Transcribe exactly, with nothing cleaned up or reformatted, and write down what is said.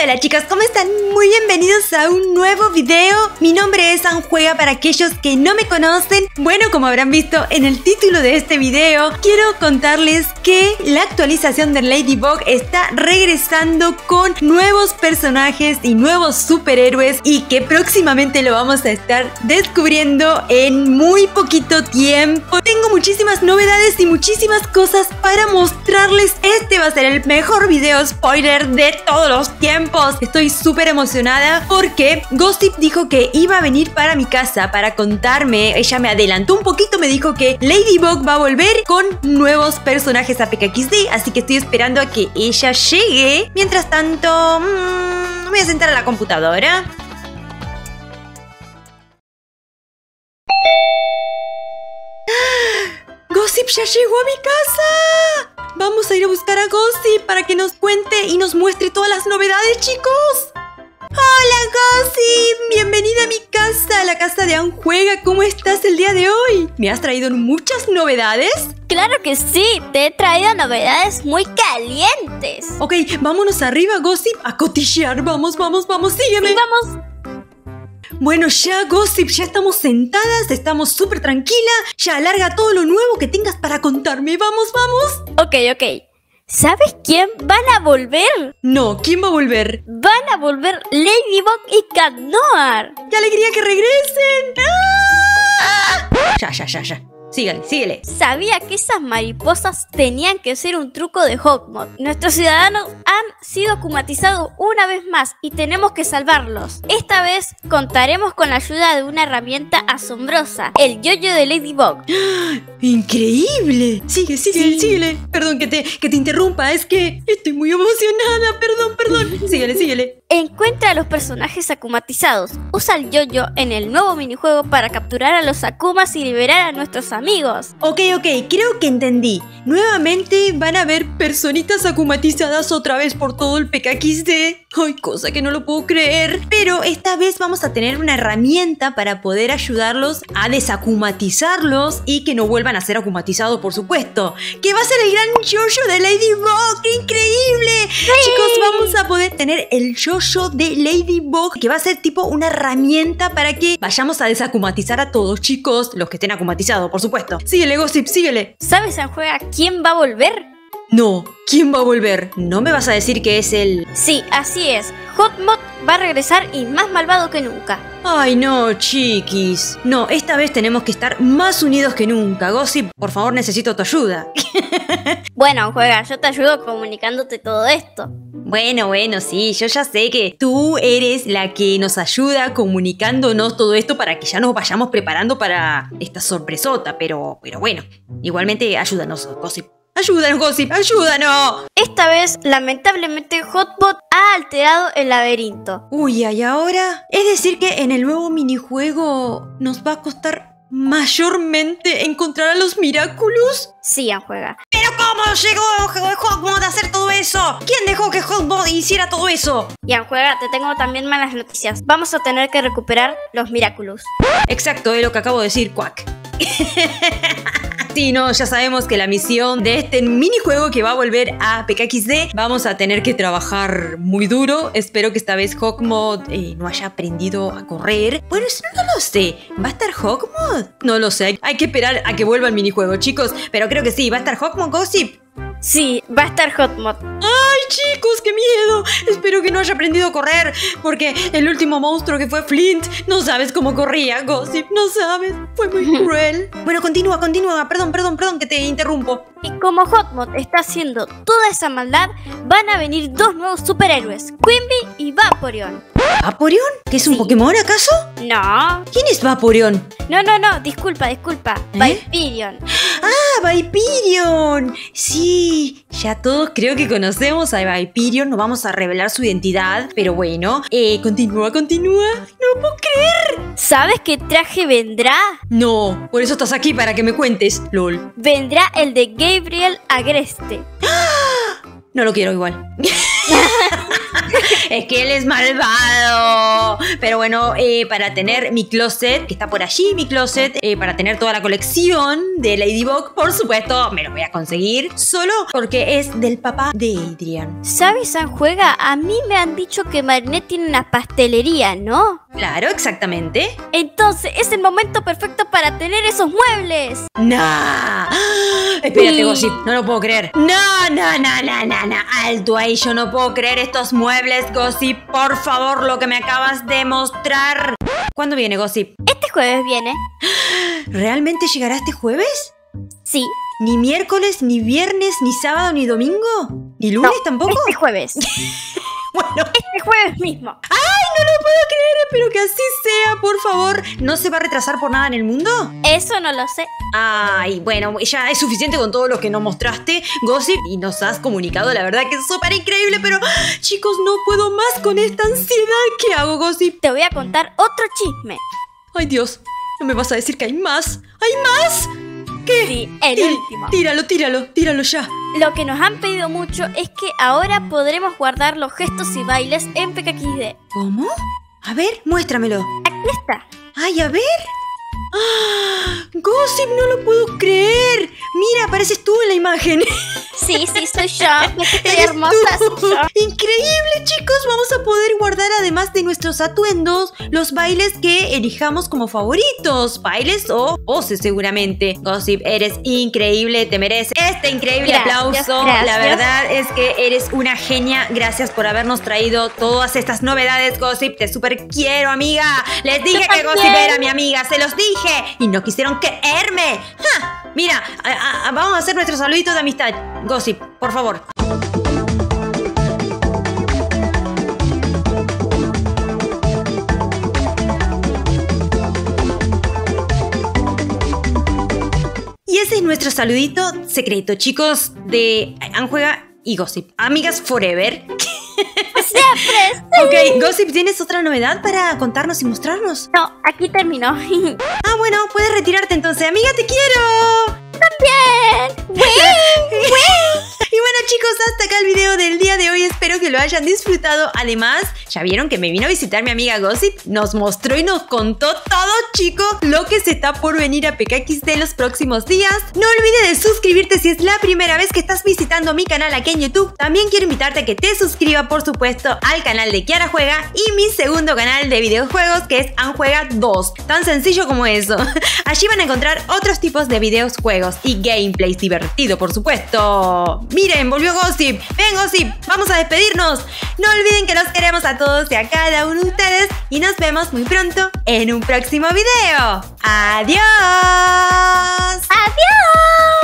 Hola chicos, ¿cómo están? Muy bienvenidos a un nuevo video. Mi nombre es Sanjuega para aquellos que no me conocen. Bueno, como habrán visto en el título de este video, quiero contarles que la actualización de Ladybug está regresando con nuevos personajes y nuevos superhéroes y que próximamente lo vamos a estar descubriendo en muy poquito tiempo. Tengo muchísimas novedades y muchísimas cosas para mostrarles. Este va a ser el mejor video spoiler de todos los tiempos. Estoy súper emocionada porque Gossip dijo que iba a venir para mi casa para contarme. Ella me adelantó un poquito, me dijo que Ladybug va a volver con nuevos personajes a P K X D, así que estoy esperando a que ella llegue. Mientras tanto, mmm, voy a sentar a la computadora. ¡Gossip ya llegó a mi casa! Vamos a ir a buscar a Gossip para que nos cuente y nos muestre todas las novedades, chicos. ¡Hola, Gossip! Bienvenida a mi casa, a la casa de Sanjuega. ¿Cómo estás el día de hoy? ¿Me has traído muchas novedades? ¡Claro que sí! Te he traído novedades muy calientes. Ok, vámonos arriba, Gossip, a cotillear. Vamos, vamos, vamos, sígueme. Sí, vamos. Bueno, ya, Gossip, ya estamos sentadas, estamos súper tranquilas. Ya, larga todo lo nuevo que tengas para contarme. Vamos, vamos. Ok, ok. ¿Sabes quién van a volver? No, ¿quién va a volver? Van a volver Ladybug y Cat Noir. ¡Qué alegría que regresen! ¡Ah! Ya, ya, ya, ya. Síguele, síguele. Sabía que esas mariposas tenían que ser un truco de Hawkmoth. Nuestros ciudadanos han sido akumatizados una vez más y tenemos que salvarlos. Esta vez contaremos con la ayuda de una herramienta asombrosa, el yo-yo de Ladybug. ¡Increíble! Sigue, sigue, sí. síguele. Perdón que te, que te interrumpa, es que estoy muy emocionada. Perdón, perdón. Síguele, síguele. Encuentra a los personajes akumatizados. Usa el yo-yo en el nuevo minijuego para capturar a los akumas y liberar a nuestros amigos. Ok, ok, creo que entendí. Nuevamente van a haber personitas akumatizadas otra vez por todo el P K X D. Ay, cosa que no lo puedo creer. Pero esta vez vamos a tener una herramienta para poder ayudarlos a desakumatizarlos y que no vuelvan a ser akumatizados, por supuesto. Que va a ser el gran yo-yo de Ladybug. ¡Qué increíble! Sí. Chicos, vamos a poder tener el yo-yo de Ladybug, que va a ser tipo una herramienta para que vayamos a desakumatizar a todos, chicos, los que estén akumatizados, por supuesto. Síguele, Gossip, síguele. ¿Sabes, Sanjuega, quién va a volver? No, ¿quién va a volver? ¿No me vas a decir que es el...? Sí, así es. Hawkmoth va a regresar y más malvado que nunca. Ay, no, chiquis. No, esta vez tenemos que estar más unidos que nunca. Gossip, por favor, necesito tu ayuda. Bueno, Sanjuega, yo te ayudo comunicándote todo esto. Bueno, bueno, sí, yo ya sé que tú eres la que nos ayuda comunicándonos todo esto para que ya nos vayamos preparando para esta sorpresota, pero, pero bueno, igualmente ayúdanos, Gossip. ¡Ayúdanos, Gossip! ¡Ayúdanos! Esta vez, lamentablemente, Hotbot ha alterado el laberinto. Uy, ¿y ahora? Es decir que en el nuevo minijuego nos va a costar mayormente encontrar a los Miraculous. Sí, Sanjuega. ¿Pero cómo llegó Hawkmoth a hacer todo eso? ¿Quién dejó que Hawkmoth hiciera todo eso? Y Sanjuega, te tengo también malas noticias. Vamos a tener que recuperar los Miraculous. Exacto, es lo que acabo de decir, Quack. Sí, no, ya sabemos que la misión de este minijuego que va a volver a P K X D, vamos a tener que trabajar muy duro. Espero que esta vez Hawkmoth eh, no haya aprendido a correr. Bueno, eso no lo sé. ¿Va a estar Hawkmoth? No lo sé. Hay que esperar a que vuelva el minijuego, chicos. Pero creo que sí. ¿Va a estar Hawkmoth, Gossip? Sí, va a estar Hawkmoth. ¡Ay, chicos, qué miedo! Espero que no haya aprendido a correr, porque el último monstruo que fue Flint, no sabes cómo corría, Gossip, no sabes. Fue muy cruel. Bueno, continúa, continúa. Perdón, perdón, perdón que te interrumpo. Y como Hawkmoth está haciendo toda esa maldad, van a venir dos nuevos superhéroes, Quimby y Vaporeon. ¿Vaporeon? ¿Que es un sí. Pokémon acaso? No. ¿Quién es Vaporeon? No, no, no, disculpa, disculpa. ¿Eh? Vaporeon. ¡Ah, Vaporeon! Sí, ya todos creo que conocemos a Vaporeon. No vamos a revelar su identidad, pero bueno. Eh, continúa, continúa. No lo puedo creer. ¿Sabes qué traje vendrá? No, por eso estás aquí, para que me cuentes, lol. Vendrá el de Gabriel Agreste. No lo quiero igual. Es que él es malvado. Pero bueno, eh, para tener mi closet, que está por allí, mi closet, eh, para tener toda la colección de Ladybug, por supuesto, me lo voy a conseguir solo porque es del papá de Adrian. ¿Sabes, Sanjuega? A mí me han dicho que Marinette tiene una pastelería, ¿no? Claro, exactamente. Entonces es el momento perfecto para tener esos muebles. ¡Nah! Espérate, Sí. Gossip, no lo puedo creer. No, no, no, no, no, no. Alto ahí, yo no puedo creer estos muebles, Gossip. Por favor, lo que me acabas de mostrar. ¿Cuándo viene, Gossip? Este jueves viene. ¿Realmente llegará este jueves? Sí. ¿Ni miércoles, ni viernes, ni sábado, ni domingo? ¿Ni lunes No, tampoco? Este jueves. Bueno. Este jueves mismo. ¡Ay, no lo puedo creer! Espero que así sea, por favor. ¿No se va a retrasar por nada en el mundo? Eso no lo sé. Ay, bueno, ya es suficiente con todo lo que nos mostraste, Gossip, y nos has comunicado, la verdad que es súper increíble, pero chicos, no puedo más con esta ansiedad. ¿Qué hago, Gossip? Te voy a contar otro chisme. Ay, Dios, ¿no me vas a decir que hay más? ¿Hay más? ¿Qué? Sí, el Tí- último. Tíralo, tíralo, tíralo ya. Lo que nos han pedido mucho es que ahora podremos guardar los gestos y bailes en P K X D. ¿Cómo? A ver, muéstramelo. Aquí está. Ay, a ver. ¡Ah! Gossip, no lo puedo creer. Mira, apareces tú en la imagen. Sí, sí, soy yo. Estoy Eres hermosa, tú. soy yo. Increíble, chicos. Vamos a poder guardar, además de nuestros atuendos, los bailes que elijamos como favoritos. Bailes o poses, seguramente. Gossip, eres increíble. Te mereces este increíble Gracias, aplauso. gracias. La verdad es que eres una genia. Gracias por habernos traído todas estas novedades, Gossip. Te súper quiero, amiga. Les dije Yo que también. Gossip era mi amiga. Se los dije. Y no quisieron creerme. ¡Ja! Mira, a- a- vamos a hacer nuestro saludito de amistad. Gossip, por favor. Y ese es nuestro saludito secreto, chicos, de Anjuega y Gossip. Amigas forever. Siempre. Ok, Gossip, ¿tienes otra novedad para contarnos y mostrarnos? No, aquí terminó. Ah, bueno, puedes retirarte entonces. Amiga, te quiero. También. Y bueno, chicos, hasta acá el video del día de hoy. Espero que lo hayan disfrutado. Además, ya vieron que me vino a visitar mi amiga Gossip. Nos mostró y nos contó todo, chicos, lo que se está por venir a P K X D los próximos días. No olvides de suscribirte si es la primera vez que estás visitando mi canal aquí en YouTube. También quiero invitarte a que te suscribas, por supuesto, al canal de Kiara Juega y mi segundo canal de videojuegos, que es Anjuega dos. Tan sencillo como eso. Allí van a encontrar otros tipos de videos, juegos y gameplays divertido, por supuesto. Miren, volvió Gossip. Ven, Gossip, vamos a despedirnos. No olviden que los queremos a todos y a cada uno de ustedes y nos vemos muy pronto en un próximo video. ¡Adiós! Adiós.